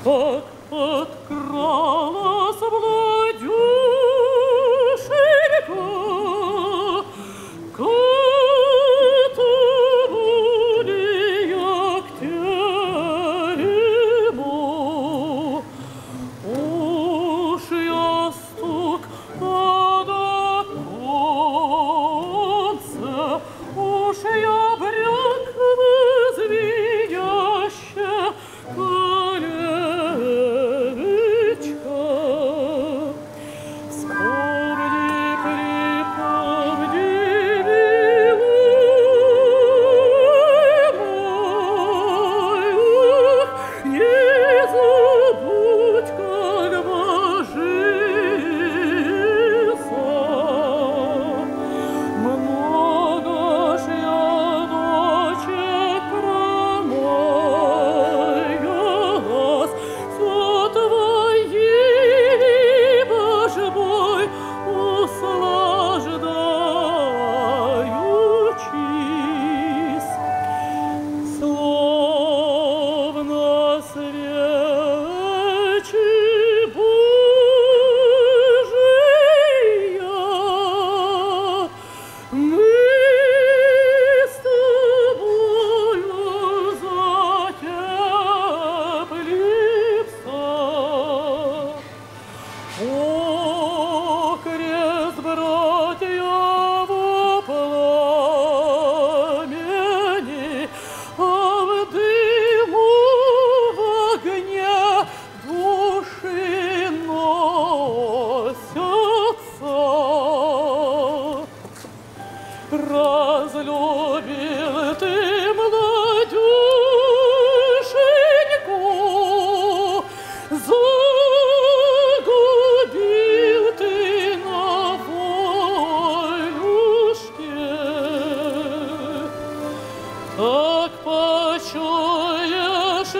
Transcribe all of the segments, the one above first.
как подкралась Владюшенька к этому дегтярему. Уж я стук под оконце, уж я бряк звеняще колечко. Вспомни, припомни, милый мой, не забудь, как божился. Много ж я ночек промаялась, все твои, Боже мой, услаждаючись. Словно свечи Божия, мы с тобою затеплимся. О, крест, братья, во пламени, а в дыму, в огне души носятся. Разлюбил ты молодюшеньку, загубил ты на волюшке. Так почуешь в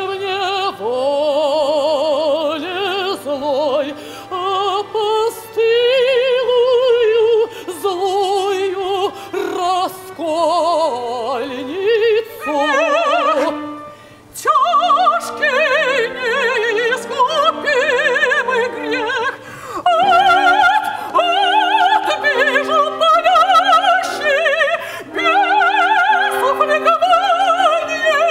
неволе злой, опостылую, злую раскольницу. Тяжкий неискупимый грех отвижу палящий бесов ликование.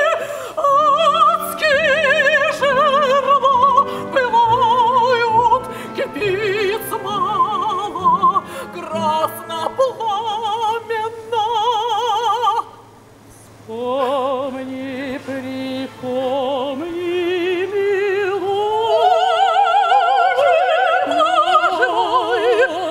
Адские жерла пылают, кипит смола краснопламенна. Вспомни, припомни, милый мой,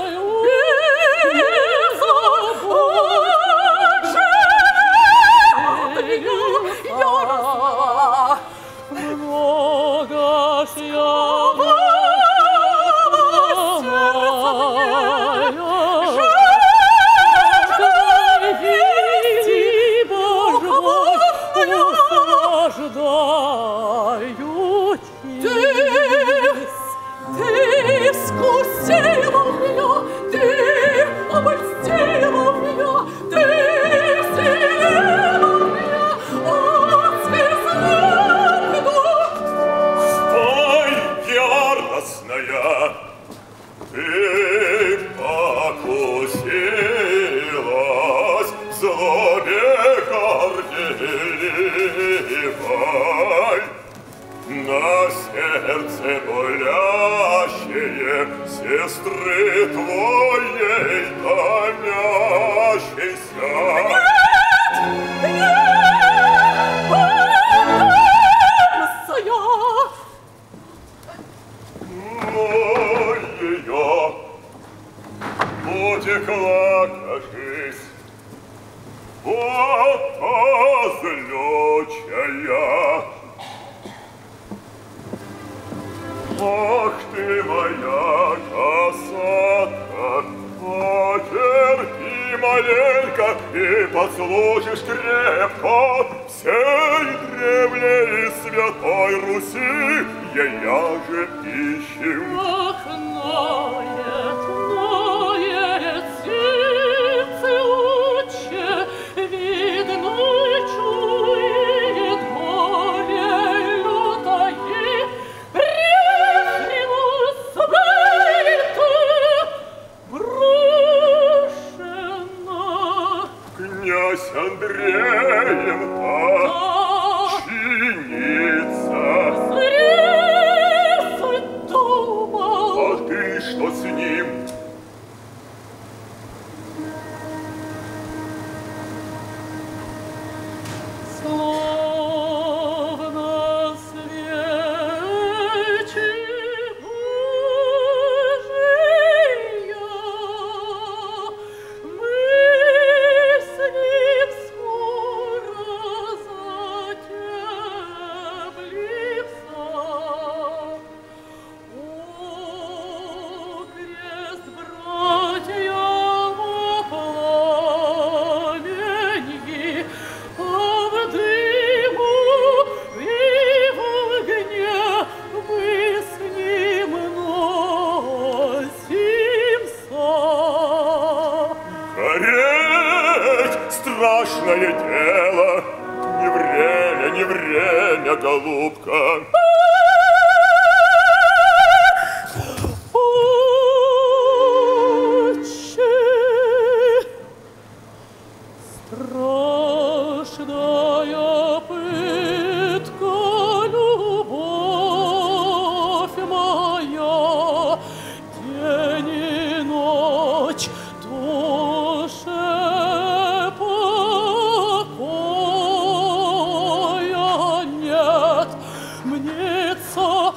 много ж я Ты искусила меня, ты обольстила меня, ты вселила меня адский знак. Стой, яростная, ты покусилась в злобе горделивой. На сердце болящее сестры твоей томящейся. Ее утекла, кажись, вот озлючая. Ах ты моя красотка, потерпи маленько и послушаешь крепко всей древней и святой Руси, ея же ищем. Ах, ноет, ноет сердце отче, видно, чует горе лютое, сердца.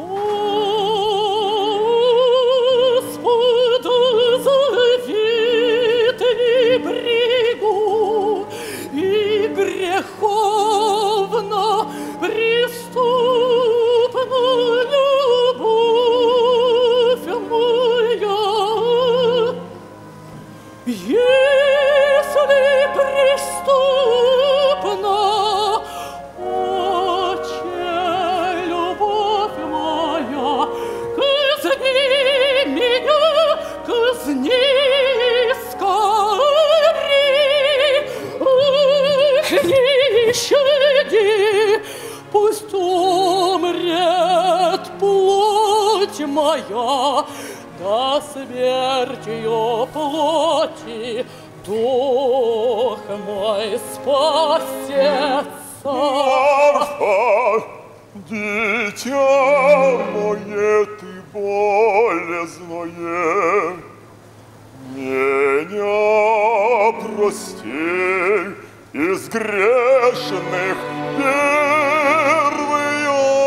Господа завет не брегу, и греховно преступна любовь моя. Если преступна, Отче, любовь моя, казни меня, казни скорей. Эх, не щади, пусть умрет плоть моя, до смертью плоти дух мой спасется. Марфа, дитя мое, ты болезное, меня прости из грешных первый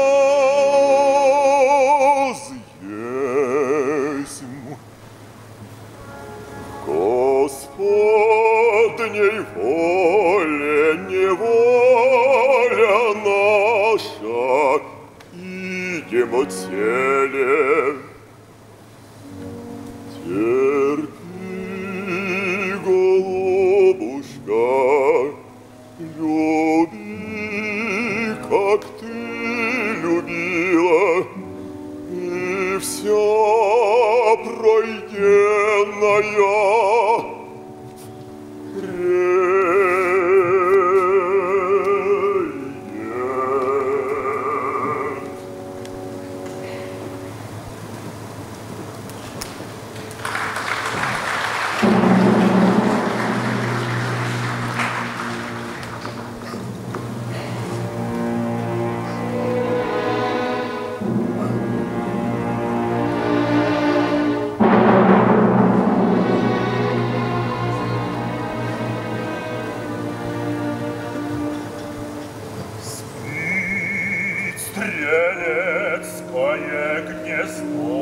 есть. Господней воле не воля наша, идем от теле. Терпи, голубушка, люби, как ты любила, и вся пройденная стрелецкое гнездо.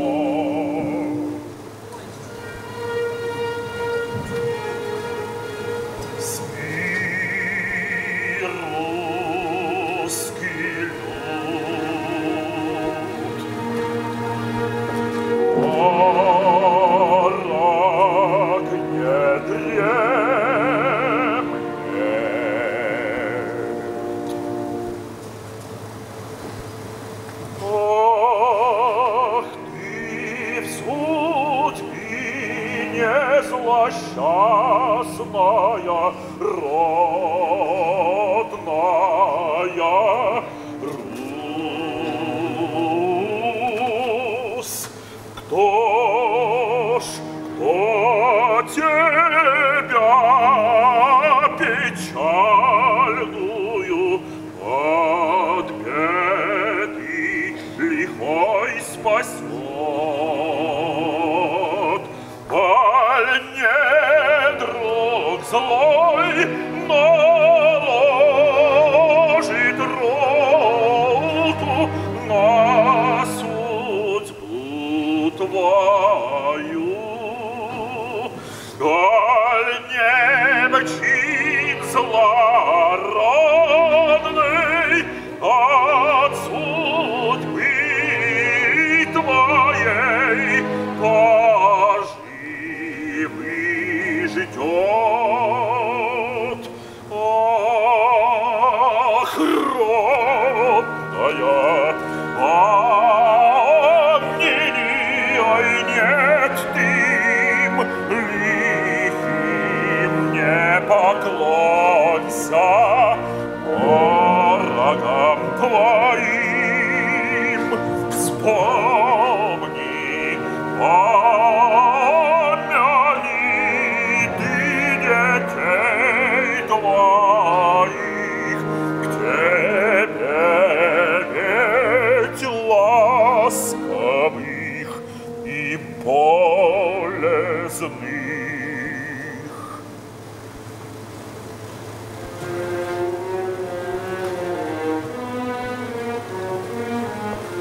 Спи, русский люд, враг не дремлет. Ах, ты в судьбе злосчастная, родная Русь, кто тебя печальную от беды лихой спасет? Аль не друг злой наложит руку на судьбу твою? Аль не мчит злорадный от судьбы твоей поживы ждет? Ах, родная, ой, нет, ты лихим не поклонься врагам твоим. Вспомни, помяни ты детей твоих, к тебе ведь ласковых и полезных.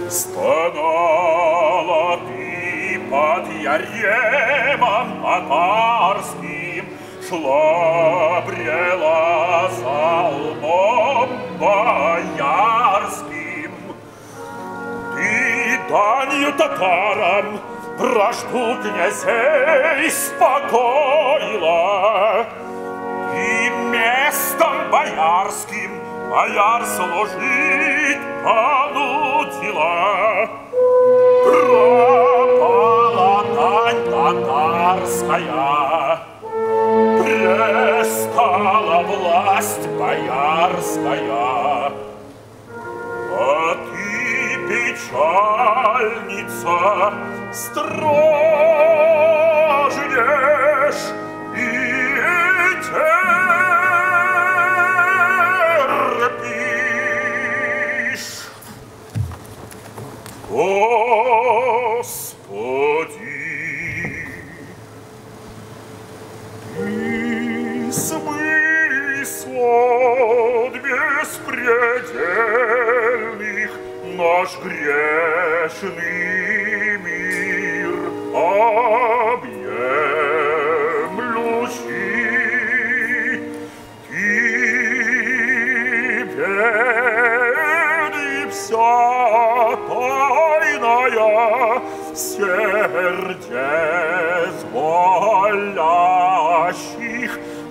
Стонала ты под яремом татарским, шла, брела за лбом боярским. Ты данью татарам вражду князей спокоила, и местом боярским бояр служить понудила. Пропала дань татарская, перестала власть боярская. А ты, печальница, стражнешь и терпишь. Господи, и смысл беспредельных наш грешный мир объемлющий. Тебе вся тайная сердец болящих,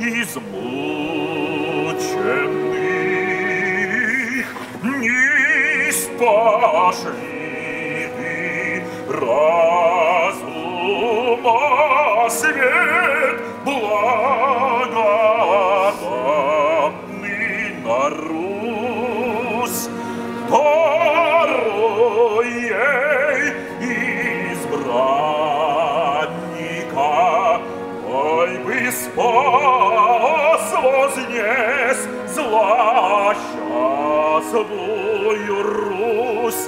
измученных, не спошли разума свет благодатный на Русь, даруй ей избранника, ой бы спас, вознес злосчастную Русь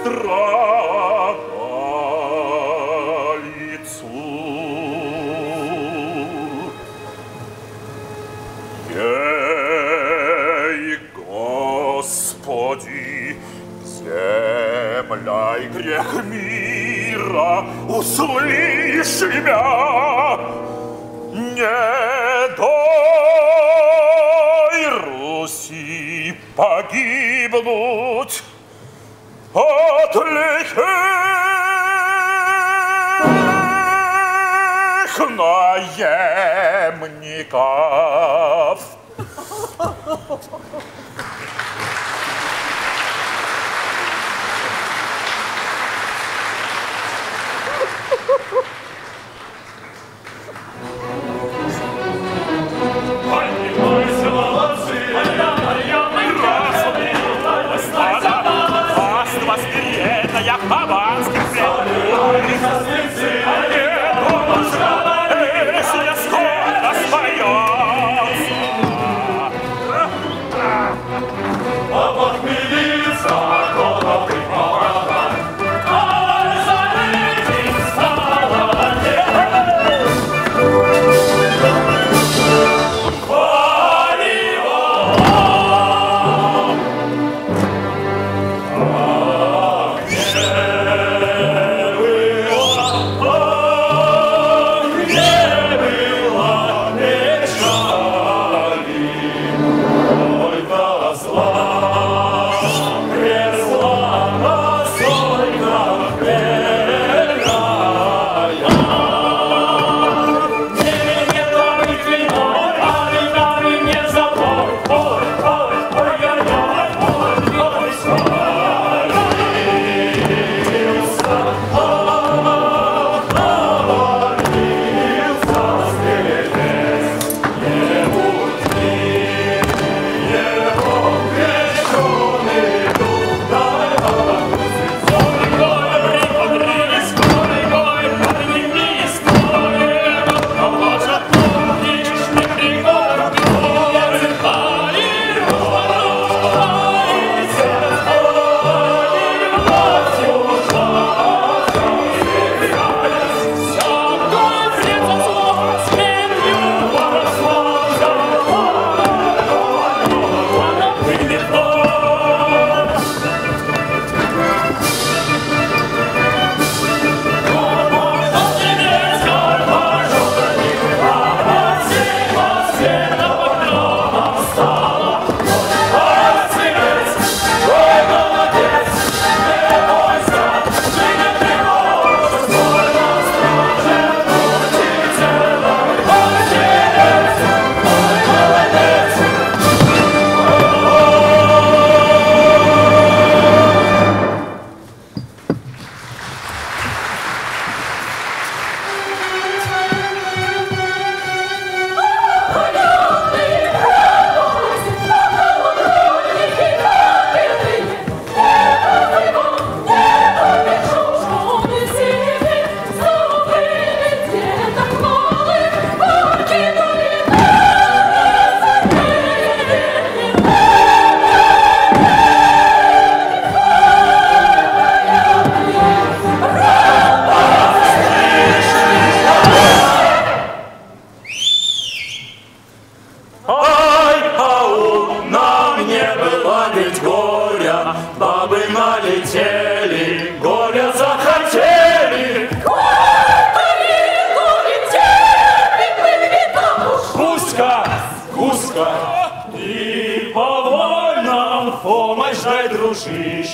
страдалицу. Ей, Господи, земля и грех мира, услышь меня, не дай Руси погибнуть от лихих наемников. Я хованских если сколько споется. А вот милица, голова и молока, ай, залетит стала валиво.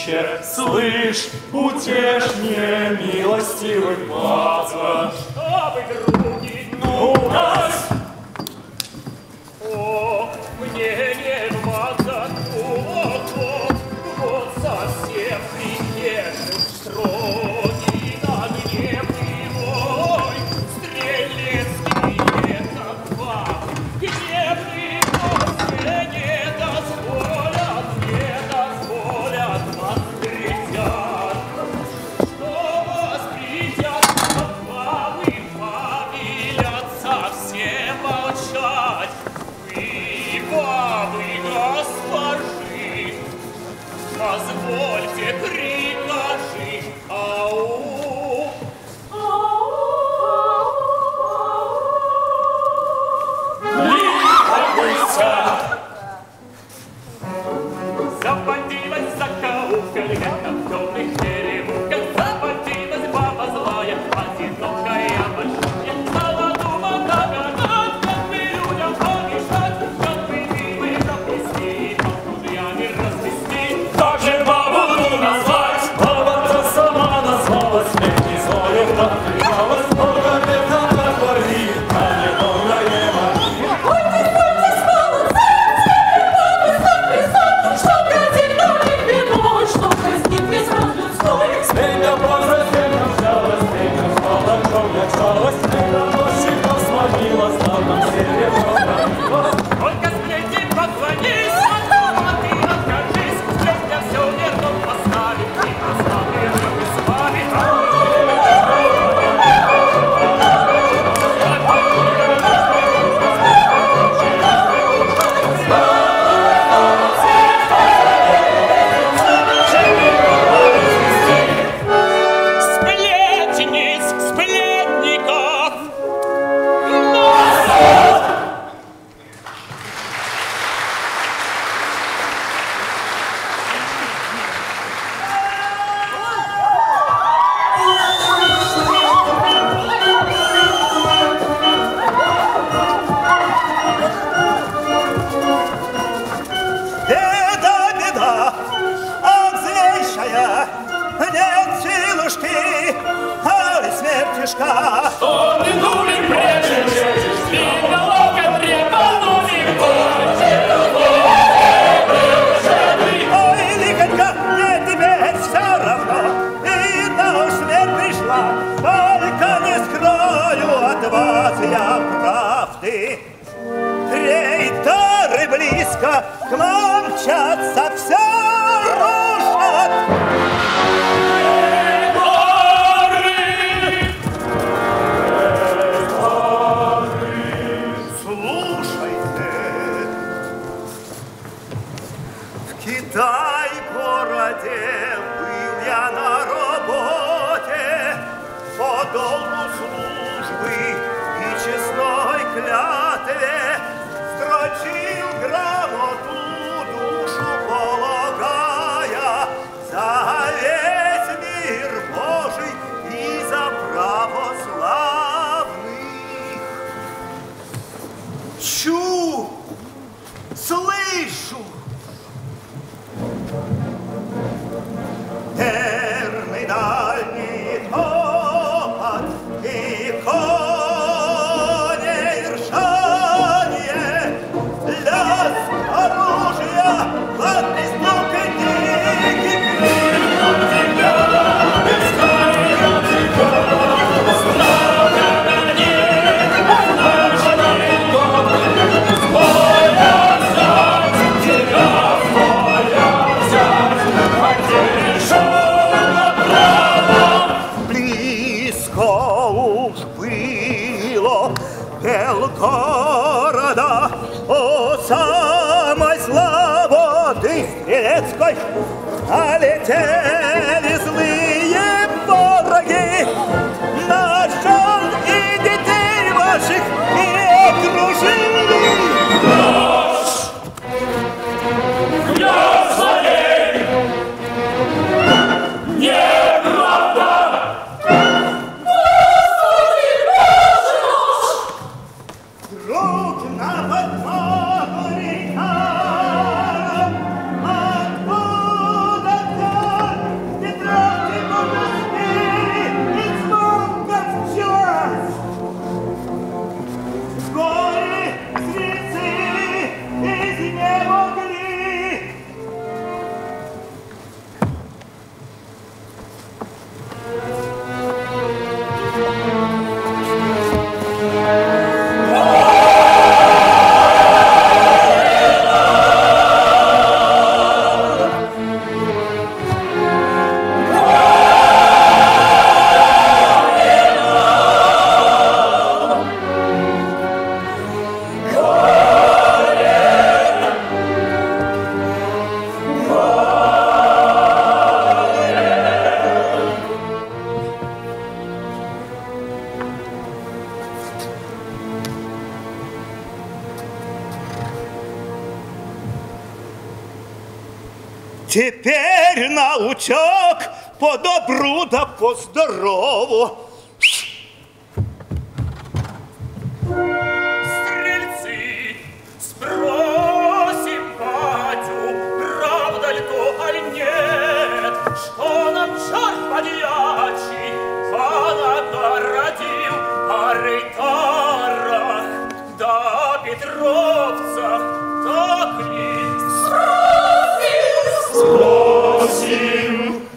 отче, слышь, утешь мне, милостивый Бога. Чтобы други, Ну, нас! о, мне не вмазать, вот совсем приезжий строгий на гневный мой, стрелецкий это вам, гневный после не дозволят вас грязят, что вас грязят, от бабы повелят совсем молчать, вы, бабы, госпожи, позвольте прикажи, ау. Западилась закоулка, где-то в темных переулках, западилась баба злая, одинокая большая. Стала думать догадать, как бы людям помешать, как бы милые заплести, друзьями развести. Как же бабу назвать? Баба-то сама назвалась, ведь не злою подвигалась, Бога беда натворит, а не Бога не молит. Ой, ты спала, что грозит нам виной, что краснит весь род людской. Стыня боже, стыня взялась, стыня спала, кровь жалась, стыня носиков смогилась, там нам серебро. Только сплетни поклонись, а ты откажись, сплетня все верно поставит, и поставит, и спалит. Сплетниц, сплетников! Беда, беда, ах, злейшая, нет силушки, ай, смертишка. Что ты, дурень, брешешь, видно локоть трепанули, Ой, лихонька, мне теперь все равно, видно, уж смерть пришла, только не скрою от вас я правды. Рейтары близко к нам мчатся, все рушат. Слушайте, в Китай-городе был я на работе по долгу службы и честной клятве, строчил грамоту, душу полагая, за весь мир Божий и за православных. Чу, слышу, верный дальний топот и коней ржание, лязг оружия, от истокой дикий крик. Близко уж было Белгорода, о самой слободы стрелецкой, налетели злые вороги на жен и детей ваших и окружили. я злодей! Неправда! Друг на подмогу река, откуда Теперь на утек по добру да по здорову. Стрельцы, спросим батю, правда ли то, аль нет, что нам черт подьячий понагородил о рейтарах да петровцах, так ли? Спросим.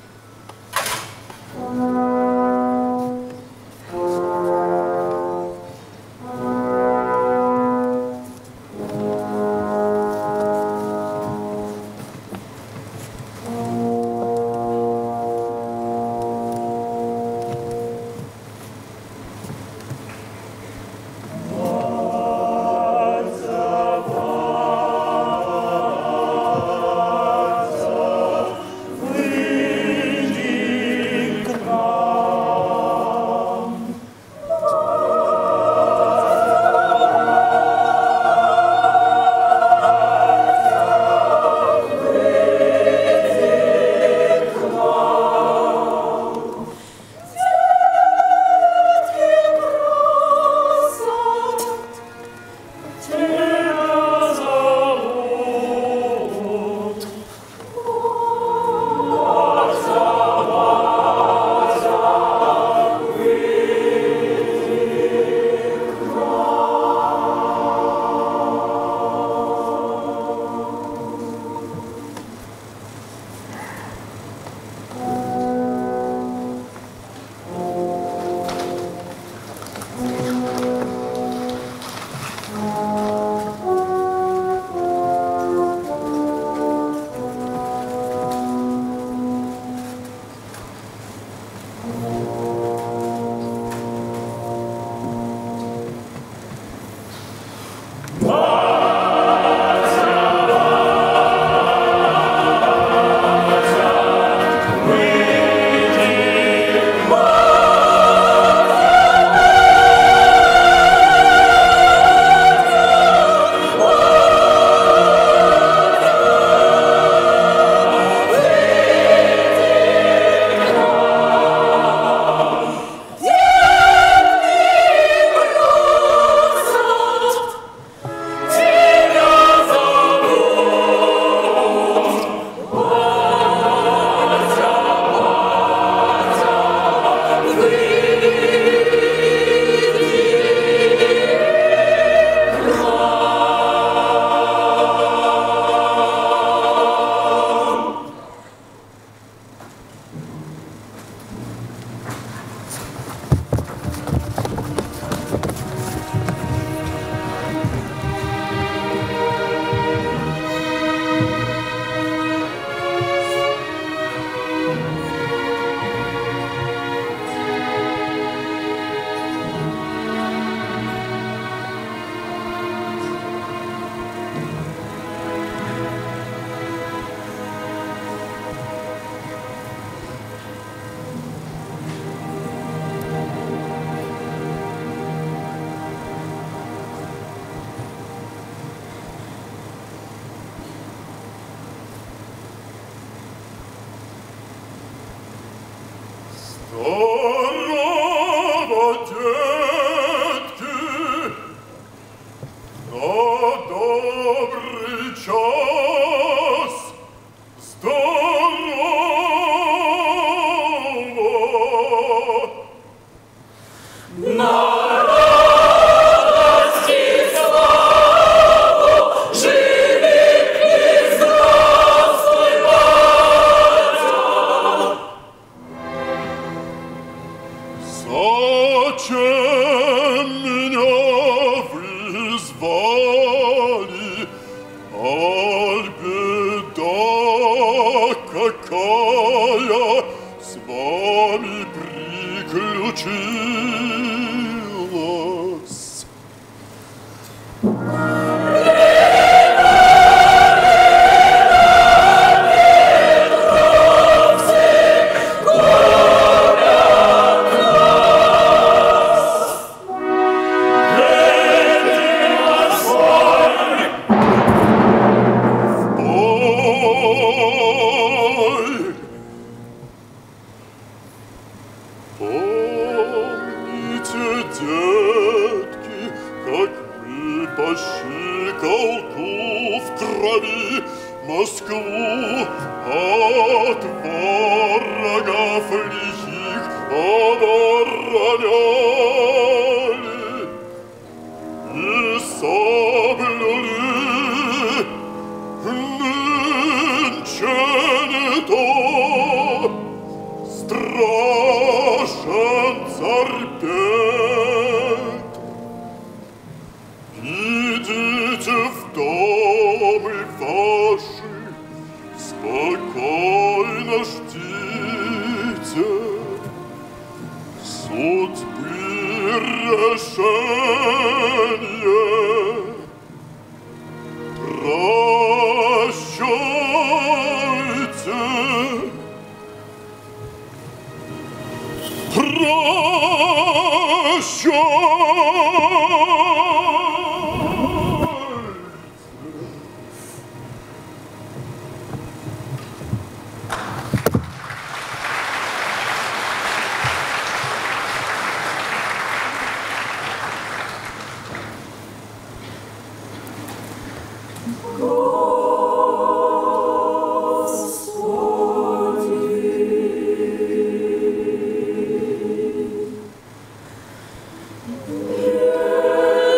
какая с вами приключилась. Помните, детки, как мы по щиколку в крови Москву от врагов лихих обороняли и саблю ли нынче не то. Страшен царь Петр, идите в домы ваши, спокойно ждите судьбы решения. Прощайте. Yeah.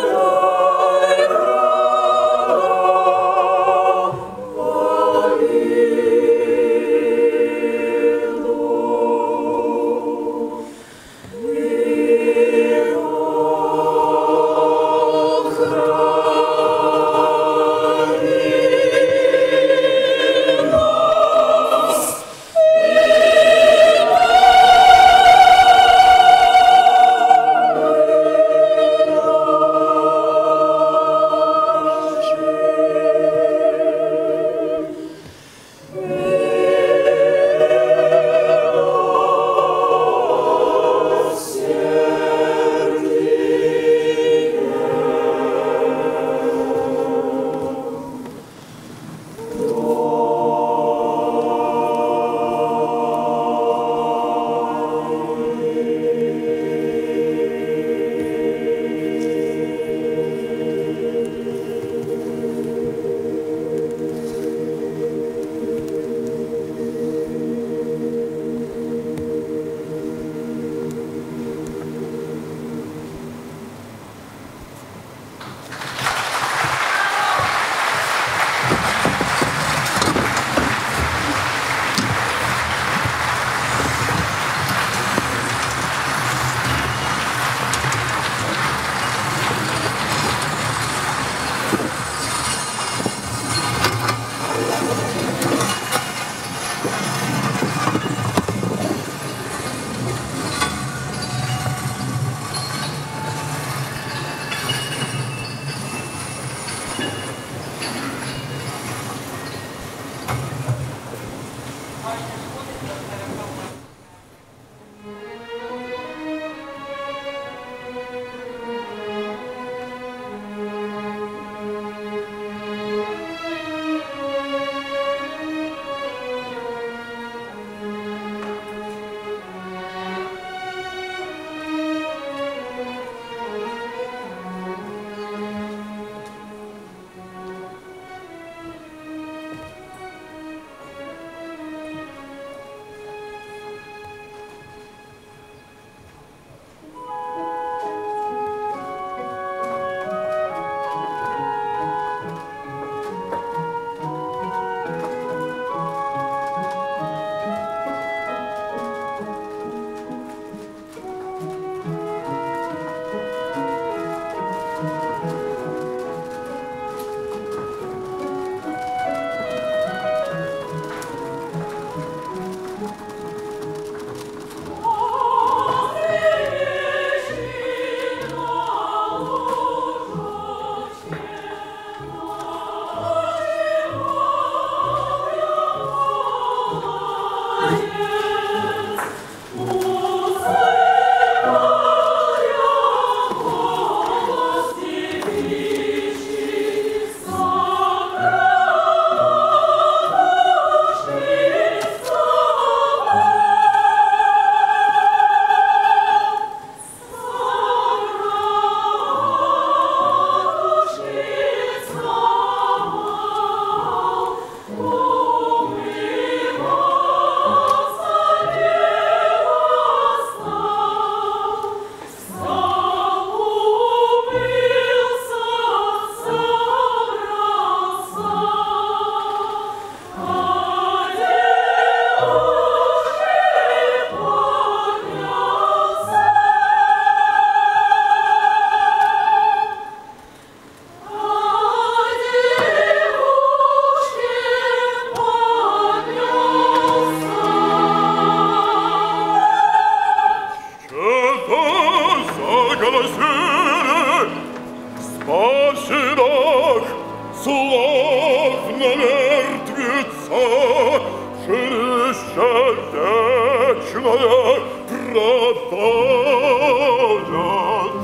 пропадет.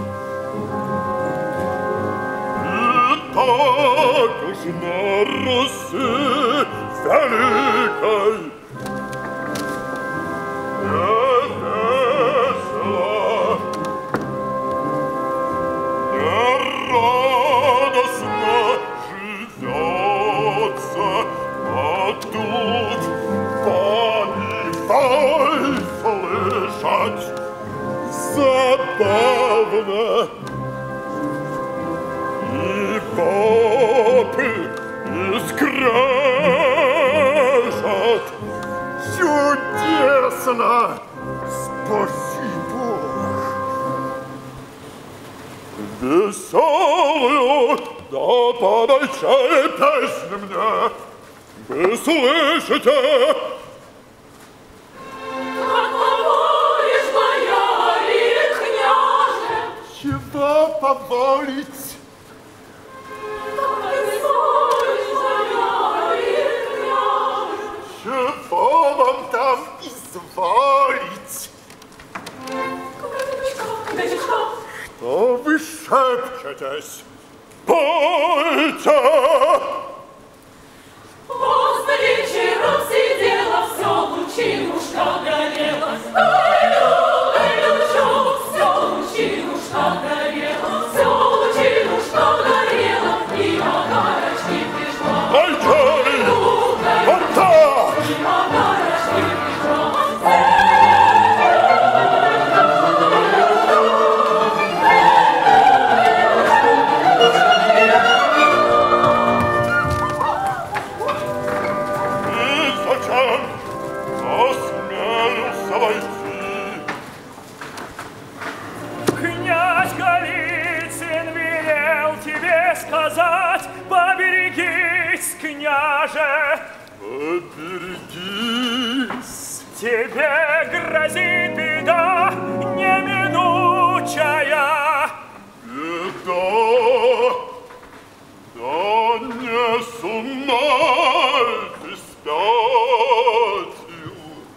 И так уж на Руси великой не весело, не радостно живется, а тут поминай слышать забавно. И вопль, и скрежет чудесно, спаси Бог. Веселую, да подайте песню мне, вы слышите? Как поволишь, бояре, княже, Чего поволить? как изволишь, бояре, княже, Чего вам там изволить? Князечка, Что вы шепчетесь? Пойте! поздно вечером сидела, все лучинушка горела. Ой-ю-ой-ю, все лучинушка горела, все лучинушка горела, и огарочки пришла. Пойте! Вот так! И огарочки пришла. И зачем осмелился войти? Князь Голицын велел тебе сказать, поберегись, княже, Поберегись! тебе грозит беда неминучая. Беда! Да не с ума ты спятил!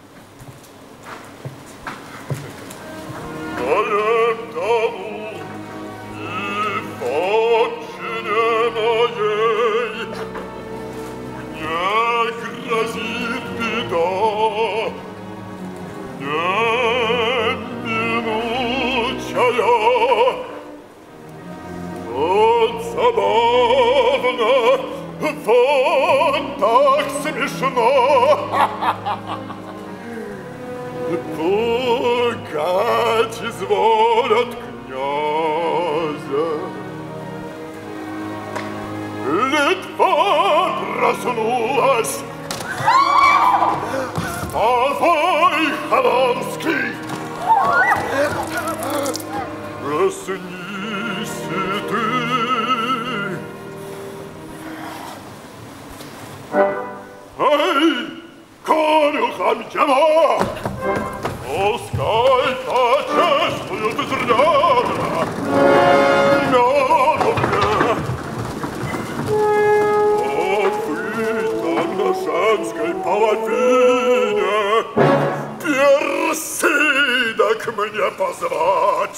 Даем тому и в отчине моей мне грозит беда, неминучая. Вот забавно, вот так смешно. Пугать изволят князя. Литва проснулась. Вставай, Хованский! Проснись и ты. Эй, конюхам тема! Пускай почувствуют изрядно. Мяну мне. Вот вы там на женской половине персидок мне позвать.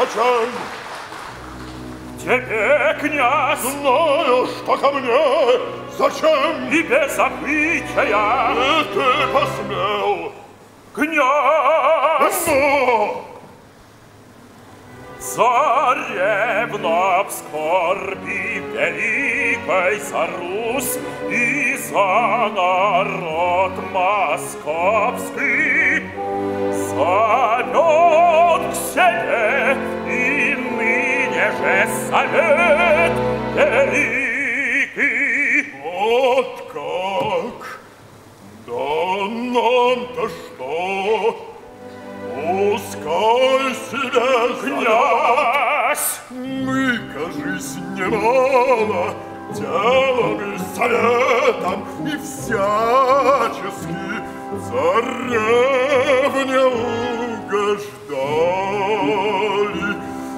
зачем? Тебе, князь, Знаю, что ко мне. Зачем? и без забытия, И ты посмел. князь, Но! царевна в скорби великой за Русь и за народ московский зовет к себе, и ныне же совет великий. Вот как? Да нам-то что? Пускай себе Князь, мы, кажись, немало делом и советом и всячески царевне угождали.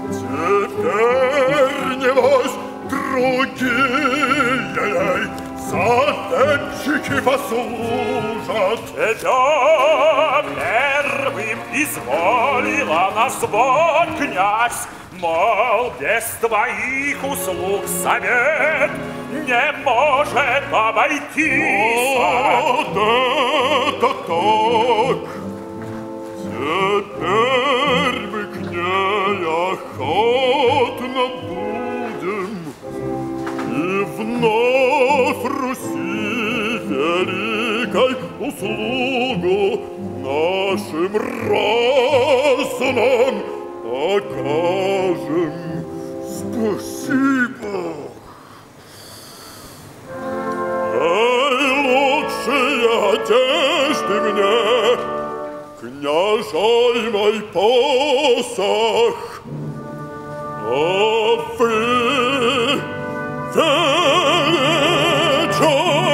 Теперь, небось, другие ей затенщики послужат. тебя первым изволила назвать, князь, мол, без твоих услуг совет не может обойтись. Вот это так! Теперь мы к ней охотно будем и вновь Руси великой услугу нашим разумом окажем. Спасибо! Лучшие одежды мне, княжой мой посох, а вы, величай,